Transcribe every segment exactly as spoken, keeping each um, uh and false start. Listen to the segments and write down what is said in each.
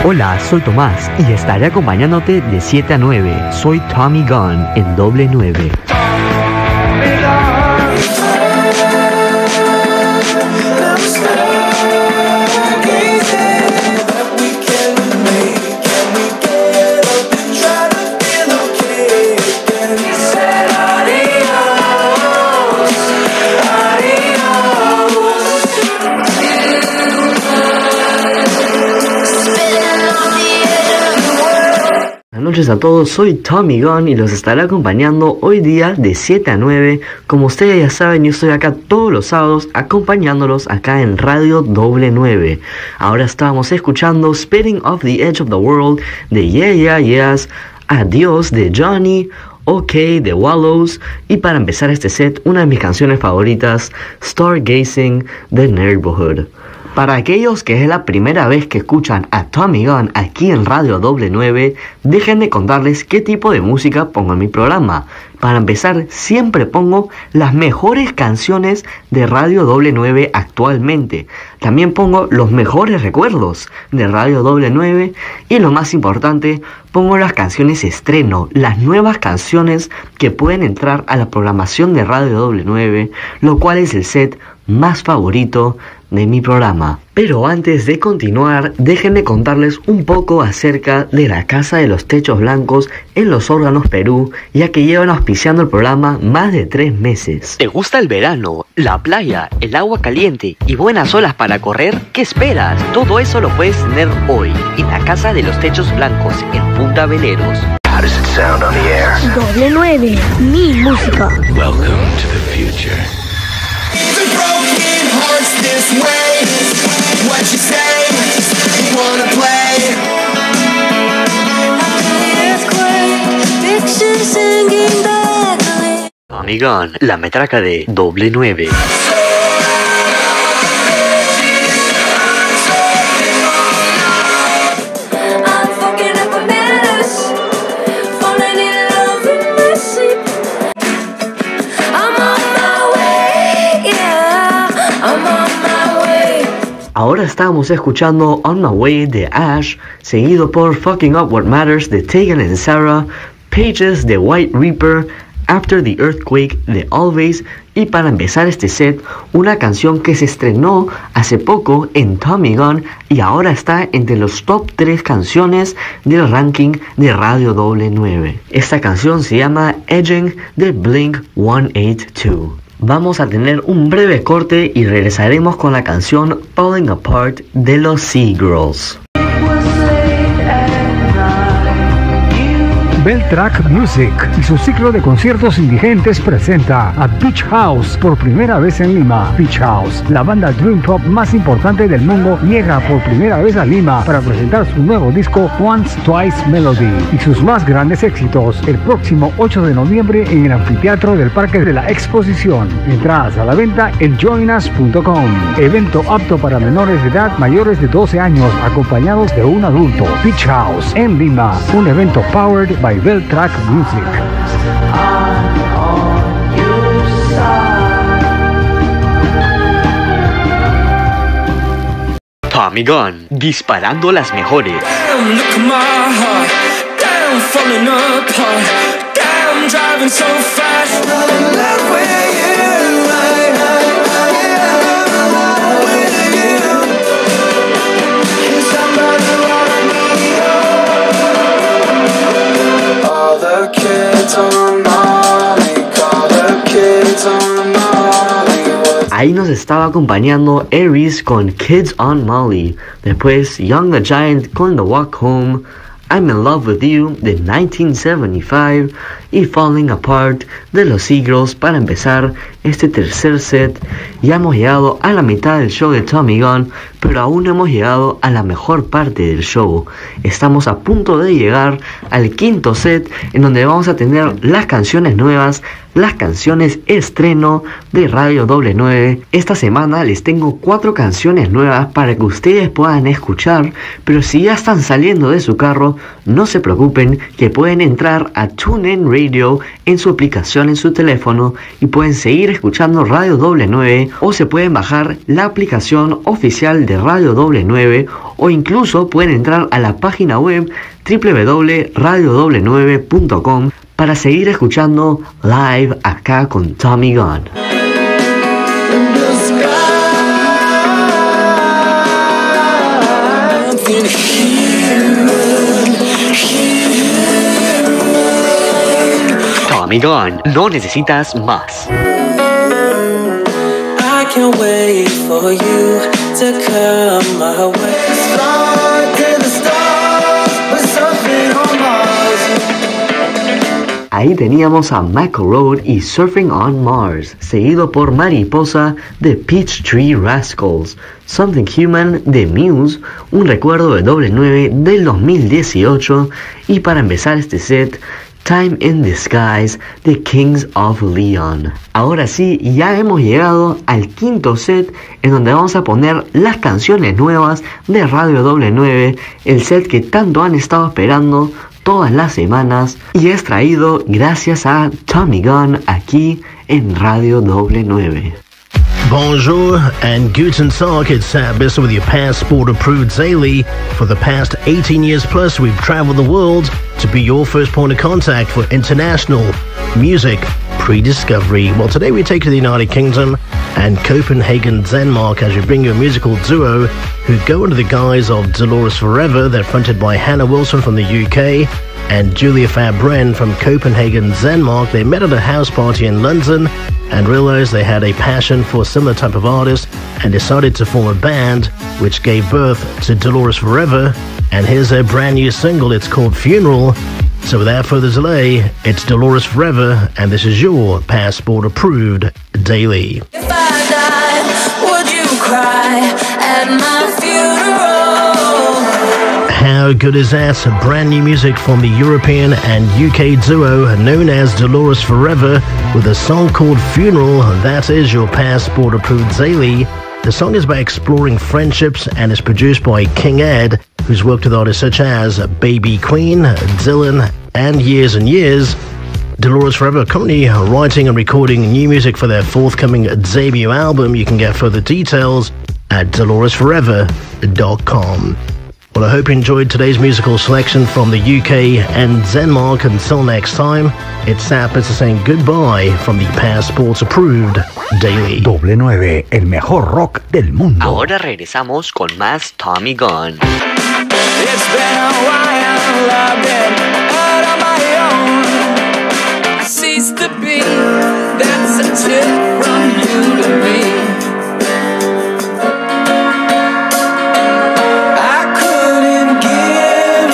Hola, soy Tomás y estaré acompañándote de siete a nueve. Soy Tommy Gunn en doble nueve. Buenas noches a todos, soy Tommy Gunn y los estaré acompañando hoy día de siete a nueve. Como ustedes ya saben, yo estoy acá todos los sábados acompañándolos acá en Radio doble nueve. Ahora estábamos escuchando Spitting Off the Edge of the World de Yeah Yeah Yeahs, Adiós de Johnny, OK de Wallows y para empezar este set, una de mis canciones favoritas, Stargazing de Neighborhood. Para aquellos que es la primera vez que escuchan a Tommy Gunn aquí en Radio doble nueve, déjenme contarles qué tipo de música pongo en mi programa. Para empezar, siempre pongo las mejores canciones de Radio doble nueve actualmente. También pongo los mejores recuerdos de Radio doble nueve y lo más importante, pongo las canciones estreno, las nuevas canciones que pueden entrar a la programación de Radio doble nueve, lo cual es el set más favorito de mi programa. Pero antes de continuar, déjenme contarles un poco acerca de la Casa de los Techos Blancos en Los Órganos, Perú, ya que llevan auspiciando el programa más de tres meses. ¿Te gusta el verano, la playa, el agua caliente y buenas olas para correr? ¿Qué esperas? Todo eso lo puedes tener hoy en la Casa de los Techos Blancos en Punta Veleros. How does it sound on the air? doble nueve, mi música. Welcome to the future. This way, what you say, you wanna play. Pictures singing badly. Tommy Gunn, la metraca de doble nueve. Ahora estábamos escuchando On My Way de Ash, seguido por Fucking Up What Matters de Tegan and Sara, Pages de White Reaper, After the Earthquake de Always y para empezar este set, una canción que se estrenó hace poco en Tommy Gunn y ahora está entre los top tres canciones del ranking de Radio doble nueve. Esta canción se llama Edging de Blink ciento ochenta y dos. Vamos a tener un breve corte y regresaremos con la canción Falling Apart de los Seagirls. Beltrack Music y su ciclo de conciertos indigentes presenta a Beach House por primera vez en Lima. Beach House, la banda dream pop más importante del mundo, llega por primera vez a Lima para presentar su nuevo disco Once Twice Melody y sus más grandes éxitos el próximo ocho de noviembre en el anfiteatro del Parque de la Exposición. Entradas a la venta en join us punto com. Evento apto para menores de edad mayores de doce años acompañados de un adulto. Beach House en Lima, un evento powered by Beltrack Music. Tommy Gunn, disparando las mejores. Damn, look at my heart. Damn, falling apart. Damn, driving so fast. In love with you. With you. Can somebody rock me up? All the kids on Molly. Call the kids on Molly. Ahí nos estaba acompañando Aries con Kids on Molly. Después Young the Giant con The Walk Home, I'm in Love with You de nineteen seventy-five y Falling Apart de los Seagirls para empezar este tercer set. Ya hemos llegado a la mitad del show de Tommy Gunn, pero aún no hemos llegado a la mejor parte del show. Estamos a punto de llegar al quinto set, en donde vamos a tener las canciones nuevas, las canciones estreno de Radio doble nueve. Esta semana les tengo cuatro canciones nuevas para que ustedes puedan escuchar, pero si ya están saliendo de su carro, no se preocupen que pueden entrar a TuneIn Radio en su aplicación en su teléfono y pueden seguir escuchando Radio Doble nueve, o se pueden bajar la aplicación oficial de Radio Doble nueve, o incluso pueden entrar a la página web doble u doble u doble punto radio doble nueve punto com para seguir escuchando live acá con Tommy Gunn. Tommy Gunn, no necesitas más. I can't wait for you to come my way. Fly to the stars, we're surfing on Mars. Ahí teníamos a Michael Road y Surfing on Mars, seguido por Mariposa de Peachtree Rascals, Something Human de Muse, un recuerdo de Doble nueve del dos mil dieciocho, y para empezar este set, Time in Disguise de Kings of Leon. Ahora sí, ya hemos llegado al quinto set en donde vamos a poner las canciones nuevas de Radio Doble nueve, el set que tanto han estado esperando todas las semanas y es traído gracias a Tommy Gunn aquí en Radio Doble nueve. Bonjour and guten Tag, it's Sam Bisson with your passport approved daily. For the past eighteen years plus, we've traveled the world to be your first point of contact for international music pre-discovery. Well, today we take to the United Kingdom and Copenhagen, Denmark, as we bring you a musical duo who go under the guise of Dolores Forever. They're fronted by Hannah Wilson from the U K and Julia Fabren from Copenhagen, Denmark. They met at a house party in London and realized they had a passion for a similar type of artist and decided to form a band which gave birth to Dolores Forever. And here's their brand new single. It's called Funeral. So without further delay, it's Dolores Forever, and this is your passport approved daily. If I die, would you cry at my funeral? How good is that? Brand new music from the European and U K duo known as Dolores Forever with a song called Funeral. That is your passport approved daily. The song is about exploring friendships and is produced by King Ed, who's worked with artists such as Baby Queen, Dylan, and Years and Years. Dolores Forever currently writing and recording new music for their forthcoming debut album. You can get further details at dolores forever dot com. Well, I hope you enjoyed today's musical selection from the U K and Denmark. Until next time, it's Sam Spencer saying goodbye from the Passports Approved Daily. Doble nueve, el mejor rock del mundo. Ahora regresamos con más Tommy Gunn. It's been a while, I've been out on my own. I cease to be, that's a tip from you to me. I couldn't give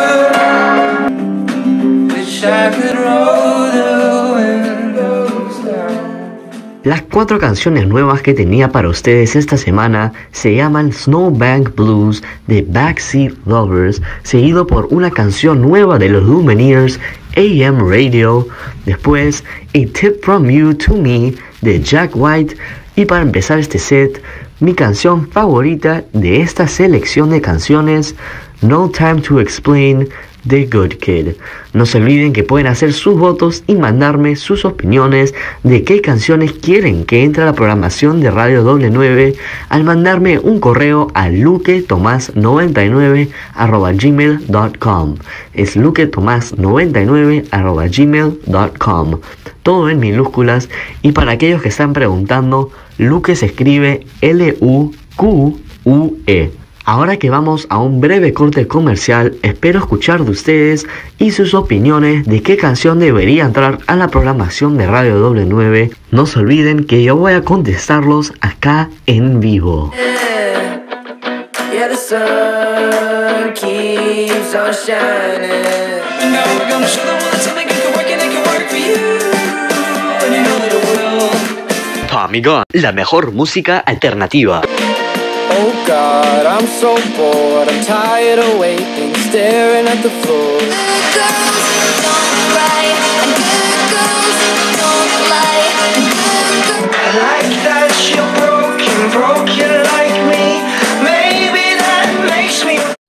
you up, wish I could roll the windows down. Las cuatro canciones nuevas que tenía para ustedes esta semana se llaman Snowbank Blues de Backseat Lovers, seguido por una canción nueva de los Lumineers, A M Radio, después A Tip From You To Me de Jack White, y para empezar este set, mi canción favorita de esta selección de canciones, No Time To Explain The Good Kid. No se olviden que pueden hacer sus votos y mandarme sus opiniones de qué canciones quieren que entre a la programación de Radio Doble nueve al mandarme un correo a luquetomas noventa y nueve arroba gmail punto com. Es luquetomas noventa y nueve arroba gmail punto com. Todo en minúsculas, y para aquellos que están preguntando, Luque se escribe L U Q U E. Ahora que vamos a un breve corte comercial, espero escuchar de ustedes y sus opiniones de qué canción debería entrar a la programación de Radio Doble nueve. No se olviden que yo voy a contestarlos acá en vivo. Yeah, yeah, the sun keeps on shining. Now we're gonna show them what something can work and it can work for you. And you know that it will. Tommy Gunn, la mejor música alternativa. Oh God, I'm so bored. I'm tired of waiting, staring at the floor. Good girls don't cry, and good girls don't lie, and good girls. I like that you're broken, broken like me. Maybe that makes me.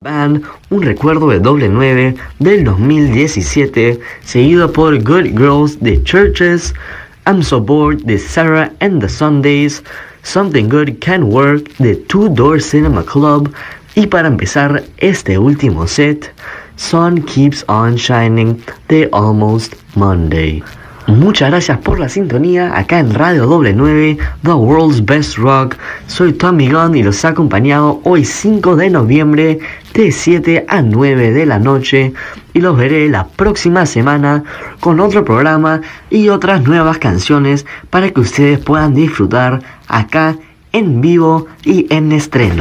Band, un recuerdo de doble nueve del dos mil diecisiete, seguido por Good Girls de Churches, I'm So Bored de Sarah and the Sundays, Something Good Can Work de Two Door Cinema Club y para empezar este último set, Sun Keeps On Shining de Almost Monday. Muchas gracias por la sintonía acá en Radio doble nueve, The World's Best Rock. Soy Tommy Gunn y los he acompañado hoy cinco de noviembre de siete a nueve de la noche y los veré la próxima semana con otro programa y otras nuevas canciones para que ustedes puedan disfrutar acá en vivo y en estreno.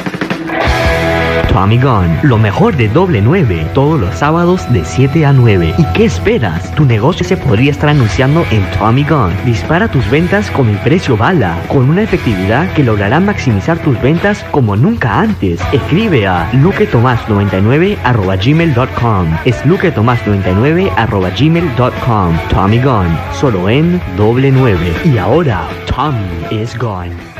Tommy Gunn, lo mejor de doble nueve, todos los sábados de siete a nueve. ¿Y qué esperas? Tu negocio se podría estar anunciando en Tommy Gunn. Dispara tus ventas con el precio bala, con una efectividad que logrará maximizar tus ventas como nunca antes. Escribe a luquetomas noventa y nueve arroba gmail punto com. Es luquetomas noventa y nueve arroba gmail punto com. Tommy Gunn, solo en doble nueve. Y ahora, Tommy is gone.